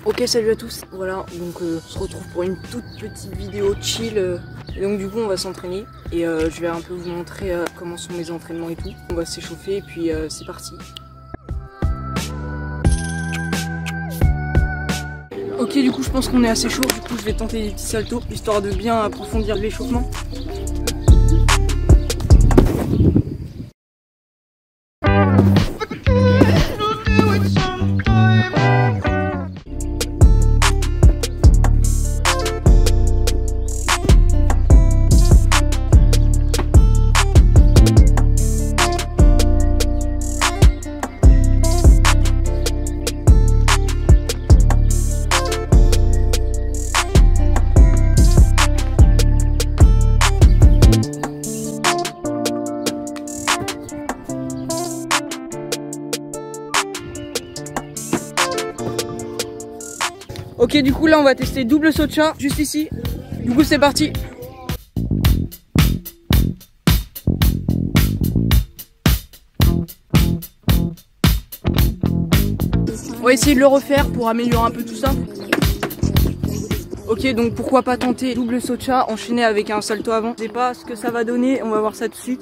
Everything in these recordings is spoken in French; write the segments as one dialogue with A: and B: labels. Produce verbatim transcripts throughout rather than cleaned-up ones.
A: Ok, salut à tous. Voilà, donc euh, on se retrouve pour une toute petite vidéo chill. Euh, et donc du coup on va s'entraîner et euh, je vais un peu vous montrer euh, comment sont mes entraînements et tout. On va s'échauffer et puis euh, c'est parti. Ok, du coup je pense qu'on est assez chaud. Du coup je vais tenter des petits saltos histoire de bien approfondir l'échauffement. Ok, du coup là on va tester double saut de chat juste ici. Du coup c'est parti. On va essayer de le refaire pour améliorer un peu tout ça. Ok, donc pourquoi pas tenter double saut de chat enchaîné avec un salto avant. Je sais pas ce que ça va donner, on va voir ça tout de suite.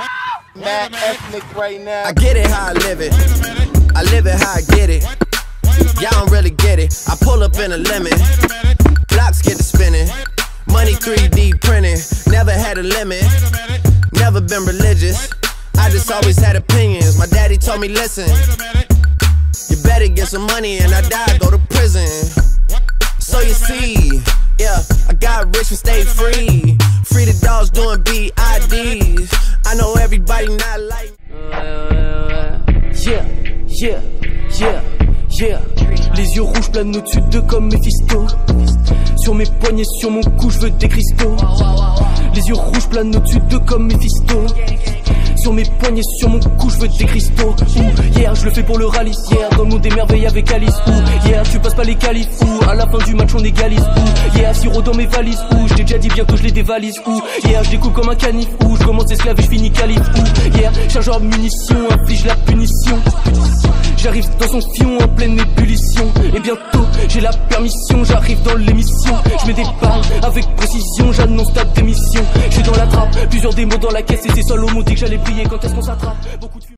B: Y'all don't really get it. I pull up in a lemon. Blocks get to spinning. Money three D printing. Never had a limit. Never been religious. I just always had opinions. My daddy told me, listen, you better get some money and I die, go to prison. So you see, yeah, I got rich and stayed free. Free the dogs doing B I Ds. I know everybody not like
C: Yeah, yeah, yeah. Yeah, les yeux rouges planent au-dessus d'eux comme Mephisto. Sur mes poignets, sur mon cou, je veux des cristaux. Les yeux rouges planent au-dessus d'eux comme Mephisto. Sur mes poignets, sur mon cou, je veux des cristaux. Ouh, yeah, je le fais pour le rallye. Yeah, dans le monde des merveilles avec Alice. Ouh, yeah, tu passes pas les qualifs. Ouh, à la fin du match on égalise. Ouh, yeah, sirop dans mes valises. Ouh, je t'ai déjà dit bientôt je les dévalise. Ouh, yeah, je découpe comme un canif. Ouh, je commence esclave et je finis calife. Ouh, yeah, chargeur de munitions, inflige la punition. J'arrive dans son fion en pleine ébullition. Et bientôt j'ai la permission, j'arrive dans l'émission. Je mets des balles avec précision, j'annonce ta démission. Je suis dans la trappe, plusieurs démos dans la caisse et c'est seul au mot dit que j'allais briller quand est-ce qu'on s'attrape. Beaucoup de